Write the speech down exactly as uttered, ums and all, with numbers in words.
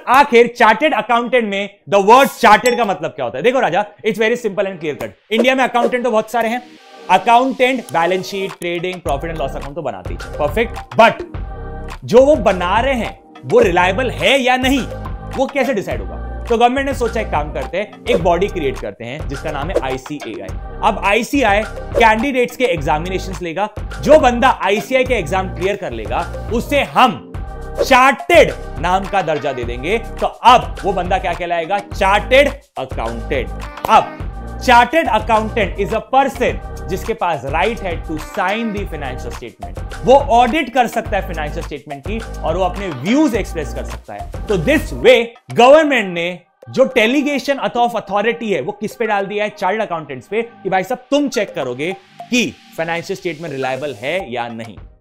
आखिर chartered accountant में the word chartered का मतलब क्या होता है? देखो राजा, it's very simple and clear cut. India में अकाउंटेंट तो बहुत सारे हैं। Accountant balance sheet, trading, profit and loss account तो बनाती है, परफेक्ट। बट जो वो बना रहे हैं वो रिलायबल है या नहीं, वो कैसे डिसाइड होगा? तो गवर्नमेंट ने सोचा एक काम करते हैं, एक बॉडी क्रिएट करते हैं जिसका नाम है आईसीएआई। अब आईसीएआई कैंडिडेट्स के एग्जामिनेशंस लेगा। जो बंदा आईसीएआई के एग्जाम क्लियर कर लेगा उसे हम चार्टेड नाम का दर्जा दे देंगे। तो अब वो बंदा क्या कहलाएगा? Chartered accountant. अब chartered accountant is a person जिसके पास राइट है to sign the financial statement. वो ऑडिट कर सकता है फाइनेंशियल स्टेटमेंट की और वो अपने व्यूज एक्सप्रेस कर सकता है। तो दिस वे गवर्नमेंट ने जो डेलीगेशन ऑफ अथॉरिटी है वो किस पे डाल दिया है? चार्टर्ड अकाउंटेंट्स पे, कि भाई साहब तुम चेक करोगे कि फाइनेंशियल स्टेटमेंट रिलायबल है या नहीं।